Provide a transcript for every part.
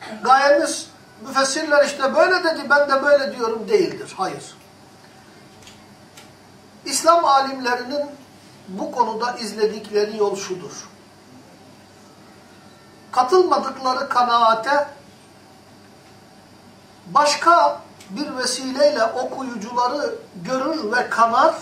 gayemiz müfessirler işte böyle dedi, ben de böyle diyorum değildir. Hayır. İslam alimlerinin bu konuda izledikleri yol şudur. Katılmadıkları kanaate başka bir vesileyle okuyucuları görür ve kanar,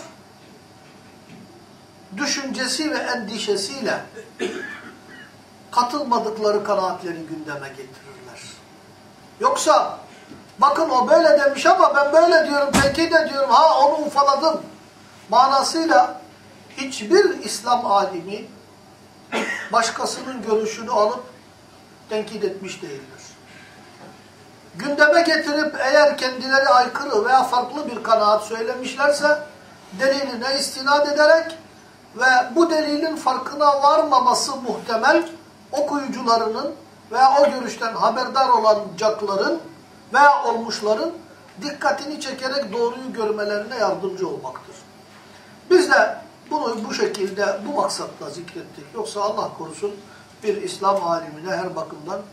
düşüncesi ve endişesiyle katılmadıkları kanaatleri gündeme getirirler. Yoksa bakın o böyle demiş ama ben böyle diyorum, tenkit ediyorum, ha onu ufaladım manasıyla hiçbir İslam alimi başkasının görüşünü alıp tenkit etmiş değildir. Gündeme getirip eğer kendileri aykırı veya farklı bir kanaat söylemişlerse deliline istinad ederek ve bu delilin farkına varmaması muhtemel okuyucularının veya o görüşten haberdar olacakların veya olmuşların dikkatini çekerek doğruyu görmelerine yardımcı olmaktır. Biz de bunu bu şekilde, bu maksatla zikrettik. Yoksa Allah korusun bir İslam alimine her bakımdan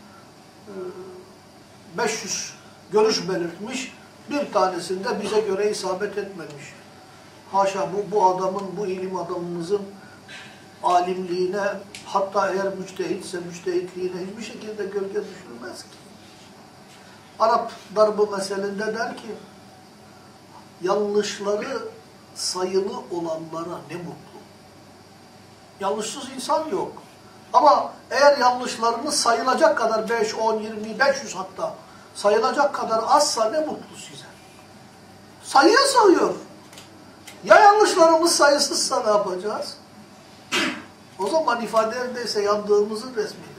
500 görüş belirtmiş, bir tanesinde bize göre isabet etmemiş. Haşa bu adamın, bu ilim adamımızın alimliğine, hatta eğer müçtehitse müçtehitliğine hiçbir şekilde gölge düşürmez ki. Arap darbı meselinde der ki, yanlışları sayılı olanlara ne mutlu. Yanlışsız insan yok. Ama eğer yanlışlarını sayılacak kadar 5, 10, 20, 500 hatta sayılacak kadar azsa ne mutlu size. Sayıya sayıyor. Ya yanlışlarımız sayısızsa ne yapacağız? O zaman ifade ise yandığımızın resmidir.